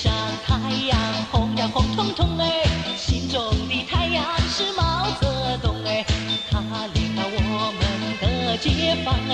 上太阳红呀红彤彤哎，心中的太阳是毛泽东哎，他领导我们的解放